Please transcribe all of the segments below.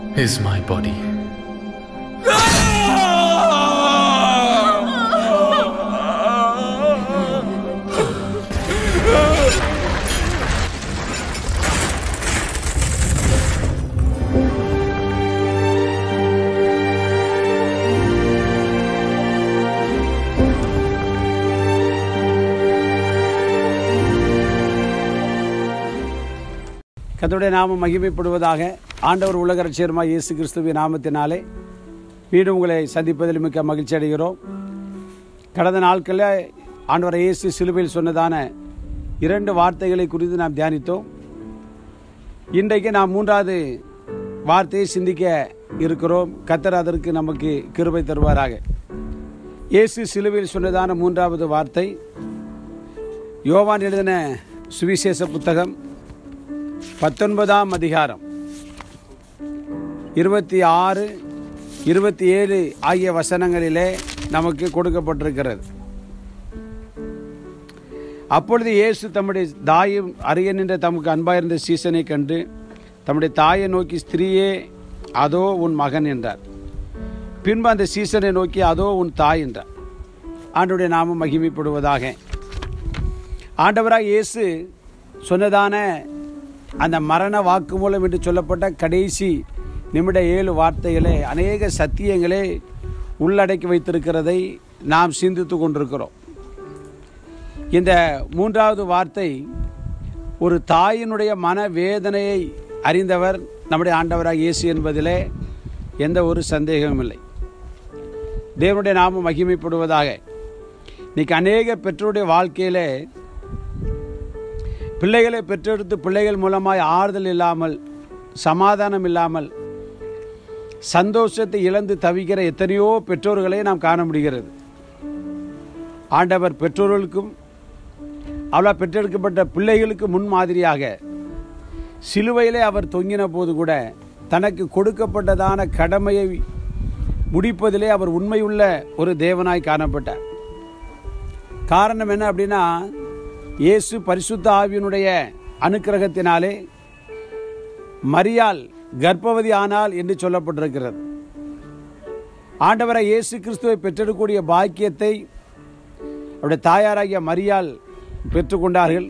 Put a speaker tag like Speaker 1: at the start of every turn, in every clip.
Speaker 1: is my body.
Speaker 2: கர்த்தருடைய நாமம் மகிமைப்படுவதாக. ஆண்டவர் உலக இரட்சகருமாகிய இயேசு கிறிஸ்துவின் நாமத்தினாலே மீண்டும் உங்களை சந்திப்பதில் மிக்க மகிழ்ச்சி அடைகிறோம். கடந்த நாட்களில் ஆண்டவர் இயேசு சிலுவையில் சொன்னதான 2 வார்த்தைகளை குறித்து நாம் தியானித்தோம். இன்றைக்கு நாம் 3வது வார்த்தையை சிந்திக்க இருக்கிறோம். கர்த்தர் அதற்கு நமக்கு கிருபை தருவாராக. இயேசு சிலுவையில் சொன்னதான 3வது வார்த்தை யோவான் எழுதின சுவிசேஷ புத்தகம் 19ஆம் அதிகாரம் 26, 27 ஆகிய வசனங்களிலே நமக்கு கொடுக்கப்பட்டிருக்கிறது. அப்பொழுது இயேசு தம்முடைய தாயும் அருகே நின்ற தமக்கு அன்பாயிருந்த சீசனை கண்டு தம்முடைய தாயை நோக்கி, ஸ்திரீயே, அதோ உன் மகன் என்றார். பின்பு அந்த சீசனை நோக்கி, அதோ உன் தாய் என்றார். ஆண்டவருடைய நாமம் மகிமைப்படுவதாக. ஆண்டவராக இயேசு சொன்னதான அந்த மரண வாக்குமூலம் என்று சொல்லப்பட்ட கடைசி நிமிட 7 வார்த்தைகளே அநேக சத்தியங்களே உள்ளடக்கி வைத்திருக்கிறதை நாம் சிந்தித்து கொண்டிருக்கிறோம். இந்த 3வது வார்த்தை ஒரு தாயினுடைய மனவேதனையை அறிந்தவர் நம்முடைய ஆண்டவராக இயேசு என்பதிலே எந்த ஒரு சந்தேகமும் இல்லை. தேவனுடைய நாமம் மகிமைப்படுவதாக. இன்னைக்கு அநேக பெற்றோருடைய வாழ்க்கையிலே பிள்ளைகளை பெற்றெடுத்து பிள்ளைகள் மூலமாய் ஆறுதல் இல்லாமல், சமாதானம் இல்லாமல், சந்தோஷத்தை இழந்து தவிக்கிற எத்தனையோ பெற்றோர்களை நாம் காண முடிகிறது. ஆண்டவர் பெற்றோர்களுக்கும் அவ்வளோ பெற்றெடுக்கப்பட்ட பிள்ளைகளுக்கு முன்மாதிரியாக சிலுவையிலே அவர் தொங்கின போது கூட தனக்கு கொடுக்கப்பட்டதான கடமையை முடிப்பதிலே அவர் உண்மையுள்ள ஒரு தேவனாய் காணப்பட்டார். காரணம் என்ன அப்படின்னா, இயேசு பரிசுத்த ஆவியினுடைய அனுக்கிரகத்தினாலே மரியாள் கர்ப்பவதி ஆனாள் என்று சொல்லப்பட்டிருக்கிறது. ஆண்டவரை இயேசு கிறிஸ்துவை பெற்றெடுக்கக்கூடிய பாக்கியத்தை அவருடைய தாயாராகிய மரியாள் பெற்றுக்கொண்டார்கள்.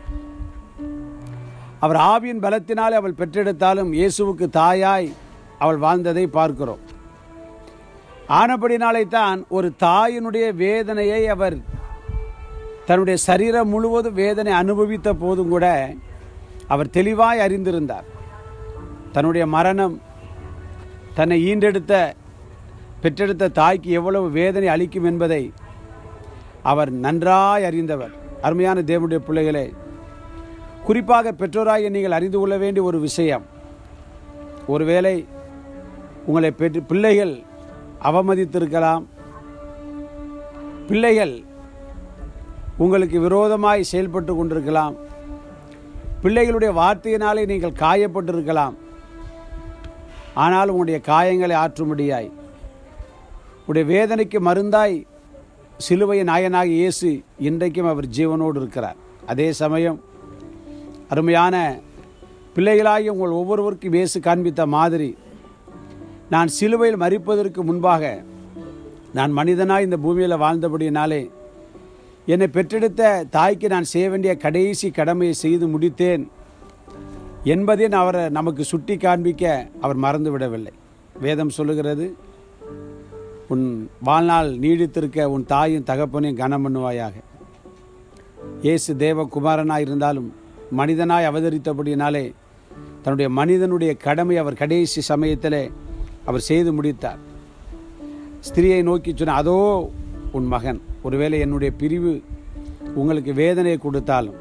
Speaker 2: அவர் ஆவியின் பலத்தினாலே அவள் பெற்றெடுத்தாலும் இயேசுவுக்கு தாயாய் அவள் வாழ்ந்ததை பார்க்கிறோம். ஆனபடினாலே தான் ஒரு தாயினுடைய வேதனையை அவர் தன்னுடைய சரீரம் முழுவதும் வேதனை அனுபவித்த போதும் கூட அவர் தெளிவாய் அறிந்திருந்தார். தன்னுடைய மரணம் தன்னை பெற்றெடுத்த தாய்க்கு எவ்வளவு வேதனை அளிக்கும் என்பதை அவர் நன்றாய் அறிந்தவர். அருமையான தேவனுடைய பிள்ளைகளே, குறிப்பாக பெற்றோராகிய நீங்கள் அறிந்து கொள்ள வேண்டிய ஒரு விஷயம், ஒருவேளை உங்களை பிள்ளைகள் அவமதித்திருக்கலாம், பிள்ளைகள் உங்களுக்கு விரோதமாய் செயல்பட்டு கொண்டிருக்கலாம், பிள்ளைகளுடைய வார்த்தையினாலே நீங்கள் காயப்பட்டிருக்கலாம். ஆனால் உங்களுடைய காயங்களை ஆற்றும்படியாய், உங்களுடைய வேதனைக்கு மருந்தாய் சிலுவையின் நாயனாகிய இயேசு இன்றைக்கும் அவர் ஜீவனோடு இருக்கிறார். அதே சமயம் அருமையான பிள்ளைகளாகி உங்கள் ஒவ்வொருவருக்கும் இயேசு காண்பித்த மாதிரி, நான் சிலுவையில் மரிப்பதற்கு முன்பாக நான் மனிதனாய் இந்த பூமியில் வாழ்ந்தபடியினாலே என்னை பெற்றெடுத்த தாய்க்கு நான் செய்ய வேண்டிய கடைசி கடமையை செய்து முடித்தேன் என்பதை அவரை நமக்கு சுட்டி காண்பிக்க அவர் மறந்துவிடவில்லை. வேதம் சொல்லுகிறது, உன் வாழ்நாள் நீடித்திருக்க உன் தாயும் தகப்பனையும் கனம் பண்ணுவாயாக. இயேசு தேவகுமாரனாய் இருந்தாலும் மனிதனாய் அவதரித்தபடியினாலே தன்னுடைய மனிதனுடைய கடமை அவர் கடைசி சமயத்திலே அவர் செய்து முடித்தார். ஸ்திரியை நோக்கி சொன்ன, அதோ உன் மகன். ஒருவேளை என்னுடைய பிரிவு உங்களுக்கு வேதனையை கொடுத்தாலும்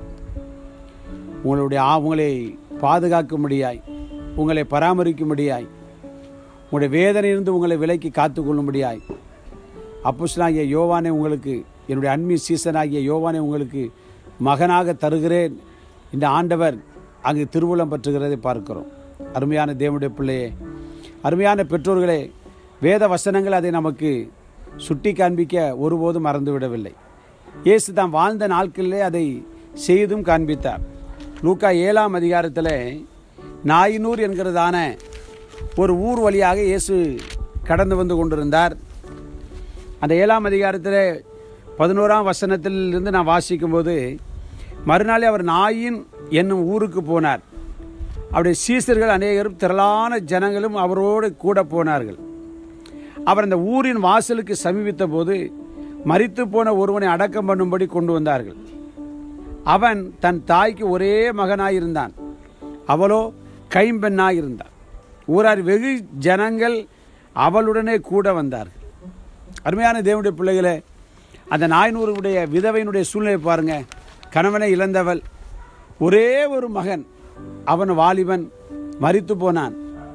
Speaker 2: உங்களை பாதுகாக்கும்படியாய், உங்களை பராமரிக்கும்படியாய், உங்களுடைய வேதனையிலிருந்து உங்களை விலக்கி காத்துக்கொள்ளும்படியாய் அப்போஸ்தலனாகிய யோவானை உங்களுக்கு, என்னுடைய அன்பின் சீசனாகிய யோவானை உங்களுக்கு மகனாக தருகிறேன் இந்த ஆண்டவர் அங்கு திருவுளம் பற்றுகிறதை பார்க்கிறோம். அருமையான தேவனுடைய பிள்ளையே, அருமையான பெற்றோர்களே, வேத வசனங்கள் அதை நமக்கு சுட்டி காண்பிக்க ஒருபோதும் மறந்துவிடவில்லை. இயேசு தாம் வாழ்ந்த நாட்களிலே அதை செய்தும் காண்பித்தார். லூக்கா 7ஆம் அதிகாரத்தில் நாயினூர் என்கிறதான ஒரு ஊர் வழியாக இயேசு கடந்து வந்து கொண்டிருந்தார். அந்த 7ஆம் அதிகாரத்தில் 11ஆம் வசனத்திலிருந்து நான் வாசிக்கும்போது, மறுநாளே அவர் நாயின் என்னும் ஊருக்கு போனார். அவருடைய சீசர்கள் அநேகரும் திரளான ஜனங்களும் அவரோடு கூட போனார்கள். அவர் அந்த ஊரின் வாசலுக்கு சமீபித்த போது மரித்து போன ஒருவனை அடக்கம் பண்ணும்படி கொண்டு வந்தார்கள். அவன் தன் தாய்க்கு ஒரே மகனாயிருந்தான், அவளோ கைம்பெண்ணாயிருந்தார். ஊரார் வெகு ஜனங்கள் அவளுடனே கூட வந்தார்கள். அருமையான தேவனுடைய பிள்ளைகளே, அந்த நாயினூருடைய விதவையினுடைய சூழ்நிலை பாருங்க. கணவனை இழந்தவள், ஒரே ஒரு மகன், அவன் வாலிபன், மரித்து போனான்.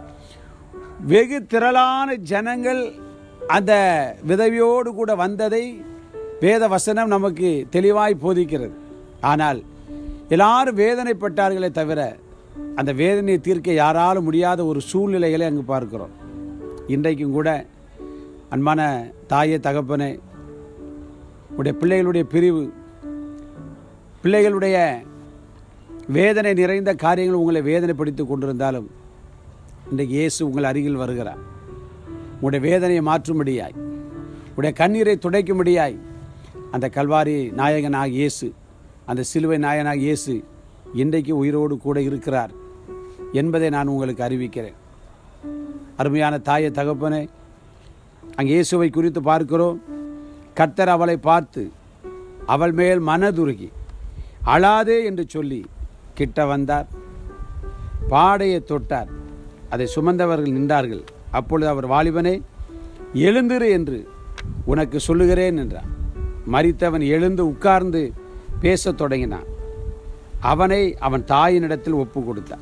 Speaker 2: வெகு திரளான ஜனங்கள் அந்த விதவையோடு கூட வந்ததை வேத வசனம் நமக்கு தெளிவாய் போதிக்கிறது. ஆனால் எல்லாரும் வேதனைப்பட்டார்களே தவிர அந்த வேதனையை தீர்க்க யாராலும் முடியாத ஒரு சூழ்நிலைகளை அங்கு பார்க்கிறோம். இன்றைக்கும் கூட அன்பான தாயே, தகப்பனே, உடைய பிள்ளைகளுடைய பிரிவு, பிள்ளைகளுடைய வேதனை நிறைந்த காரியங்கள் உங்களை வேதனைப்படுத்தி கொண்டிருந்தாலும் இன்றைக்கு இயேசு உங்கள் அருகில் வருகிறார். உங்களுடைய வேதனையை மாற்றும்படியாய், உடைய கண்ணீரை துடைக்கும்படியாய் அந்த கல்வாரி நாயகனாக இயேசு, அந்த சிலுவை நாயகனாக இயேசு இன்றைக்கு உயிரோடு கூட இருக்கிறார் என்பதை நான் உங்களுக்கு அறிவிக்கிறேன். அருமையான தாயை, தகப்பனே, அங்கே இயேசுவை குறித்து பார்க்கிறோம். கர்த்தர் அவளை பார்த்து அவள் மேல் மனதுருகி அழாதே என்று சொல்லி கிட்ட வந்தார். பாடையை தொட்டார். அதை சுமந்தவர்கள் நின்றார்கள். அப்பொழுது அவர், வாலிபனே, எழுந்திரு என்று உனக்கு சொல்லுகிறேன் என்றார். மரித்தவன் எழுந்து உட்கார்ந்து பேசத் தொடங்கினான். அவனை அவன் தாயினிடத்தில் ஒப்பு கொடுத்தான்.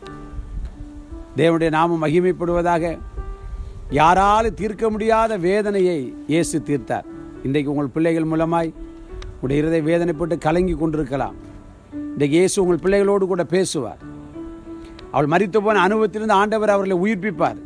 Speaker 2: தேவனுடைய நாமம் மகிமைப்படுவதாக. யாராலும் தீர்க்க முடியாத வேதனையை இயேசு தீர்த்தார். இன்றைக்கு உங்கள் பிள்ளைகள் மூலமாய் உடைய இருதய வேதனைப்பட்டு கலங்கி கொண்டிருக்கலாம். இன்றைக்கு இயேசு உங்கள் பிள்ளைகளோடு கூட பேசுவார். அவள் மரித்து போன அனுபவத்திலிருந்து ஆண்டவர் அவர்களை உயிர்ப்பிப்பார்.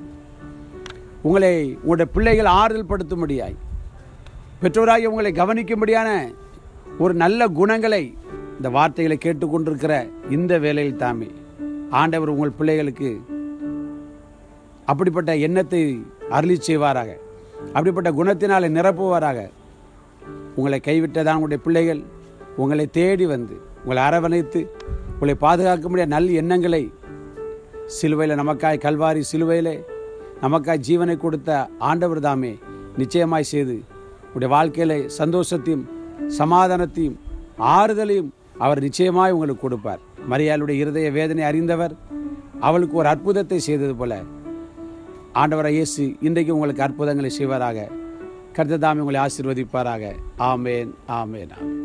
Speaker 2: உங்களுடைய பிள்ளைகள் ஆறுதல் படுத்தும்படியாய், பெற்றோராகி உங்களை கவனிக்கும்படியான ஒரு நல்ல குணங்களை, இந்த வார்த்தைகளை கேட்டுக்கொண்டிருக்கிற இந்த வேளையில் தாமே ஆண்டவர் உங்கள் பிள்ளைகளுக்கு அப்படிப்பட்ட எண்ணத்தை அருளி செய்வாராக. அப்படிப்பட்ட குணத்தினாலே நிரப்புவாராக. உங்களை கைவிட்டதான் உங்களுடைய பிள்ளைகள் உங்களை தேடி வந்து உங்களை அரவணைத்து உங்களை பாதுகாக்க முடியாத நல்ல எண்ணங்களை சிலுவையில் நமக்காய், கல்வாரி சிலுவையிலே நமக்காய் ஜீவனை கொடுத்த ஆண்டவர் தாமே நிச்சயமாய் செய்து உடைய வாழ்க்கையில சந்தோஷத்தையும் சமாதானத்தையும் ஆறுதலையும் அவர் நிச்சயமாய் உங்களுக்கு கொடுப்பார். மரியாளுடைய இருதய வேதனை அறிந்தவர், அவளுக்கு ஒரு அற்புதத்தை செய்தது போல ஆண்டவராகிய இயேசு இன்றைக்கு உங்களுக்கு அற்புதங்களை செய்வாராக. கர்த்தர் தாமே உங்களை ஆசீர்வதிப்பாராக. ஆமேன், ஆமேன்.